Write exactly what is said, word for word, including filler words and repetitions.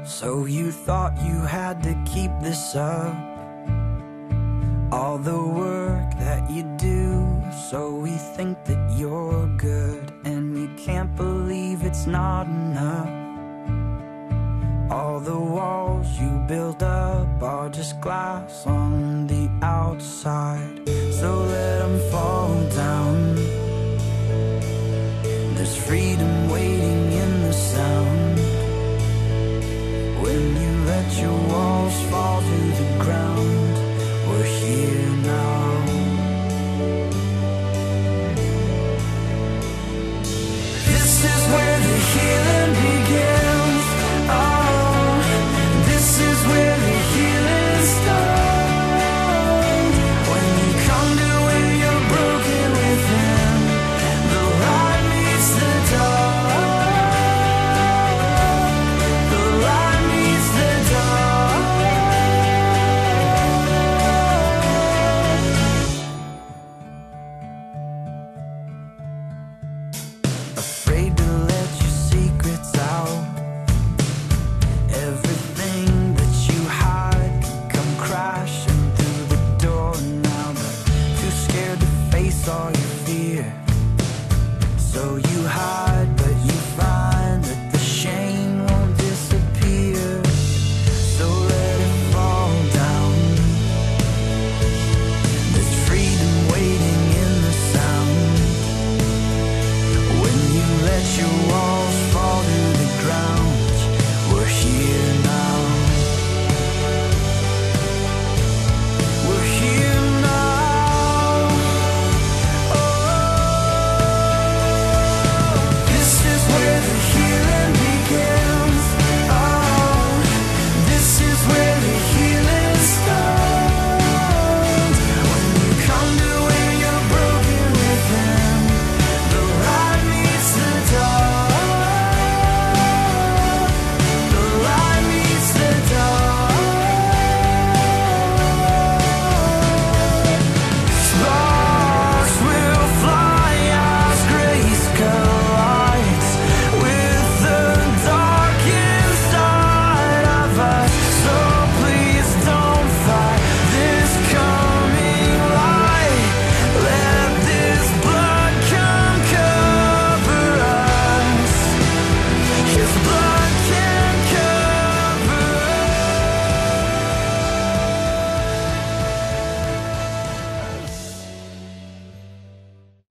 So you thought you had to keep this up, all the work that you do. So we think that you're good, and you can't believe it's not enough. All the walls you build up are just glass on the outside. So let them fall down. There's freedom waiting in the sound. When you let your walls fall to the ground, we're here now. This is where the healing begins. Oh, this is where the healing starts. When you come to where you're broken within, the light meets the dark. The light meets the dark. Afraid to let your secrets out. Everything that you hide could come crashing through the door now, but too scared to face all your fear. So you hide, but you find that the shame won't disappear. So let it fall down. There's freedom waiting in the sound. When you let your